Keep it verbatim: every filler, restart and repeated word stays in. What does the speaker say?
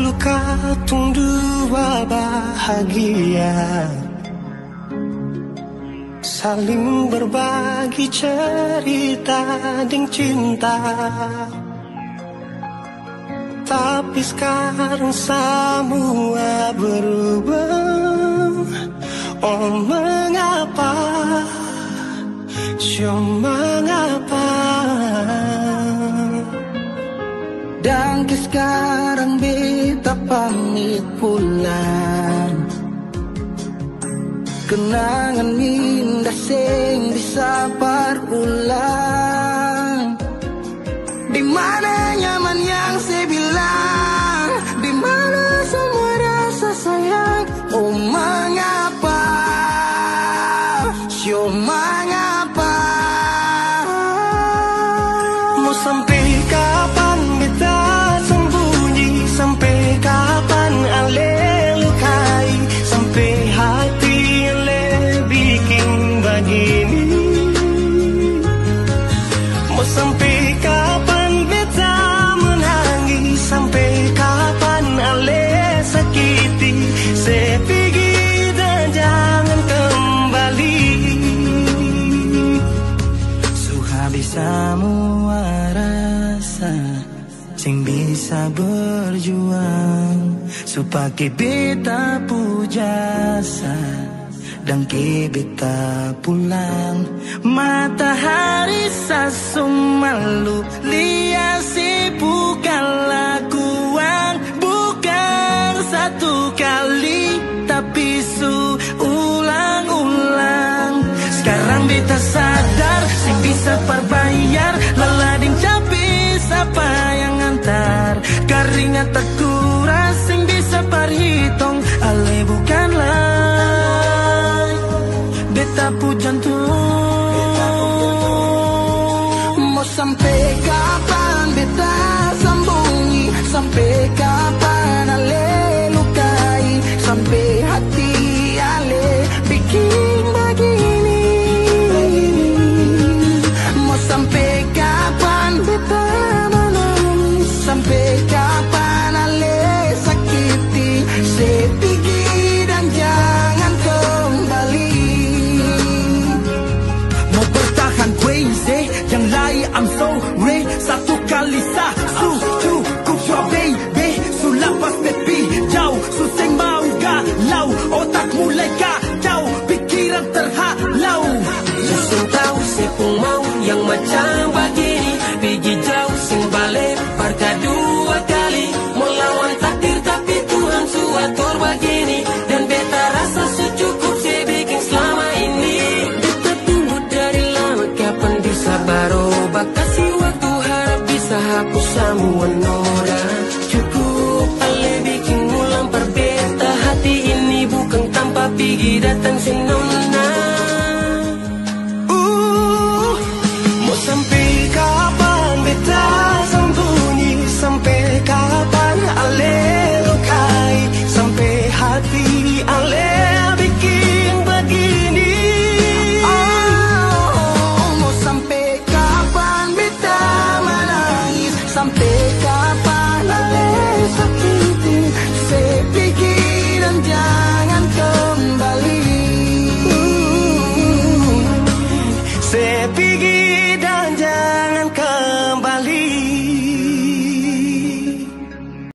katung dua bahagia, saling berbagi cerita dan cinta. Tapi sekarang semua berubah. Oh mengapa, so mengapa? Dan sekarang beta pamit pulang. Kenangan indah sing bisa berulang. Di mana nyaman yang saya bilang, di mana semua rasa sayang. Oh mengapa, so mengapa? Mau sampai kapan beta sembunyi, sampai kapan ale lukai, sampai hati ale bikin begini. Mau sampai kapan beta menangis, sampai kapan ale sakiti. Saya pergi dan jangan kembali. Suhabis semua rasa sing bisa berjuang, supaya beta pujasa dan ke beta pulang. Matahari sasum malu liasi bukan lakuan, bukan satu kali tapi su ulang-ulang. Sekarang beta sadar sing bisa perbayar lelading capis apa yang antar. Keringat terkuras sing bisa perhitung ale bukanlah beta pu jantung. Mau sampai kapan beta sembunyi, sampai kapan ale lukai, sampai hati ale bikin begini. Mau sampai kapan beta menangis, sampai kapan ale sakiti. Saya pergi dan jangan kembali. Mau bertahan crazy, yang lain I'm sorry. Satu kali sah, su cukup jua baby. Su lapas tepi jauh, su sing mau galau. Otak mulai kacau, pikiran terhalau. Sing tahu si pun mau yang macam begini. Pergi jauh sing balik parka dua kali. Melawan takdir tapi Tuhan suatur begini. Dan beta rasa secukup saya bikin selama ini. Beta tunggu dari lama kapan bisa berubah. Kasih waktu harap bisa hapus semua noda. Cukup ale bikin ulang perbeta. Hati ini bukan tanpa pergi datang.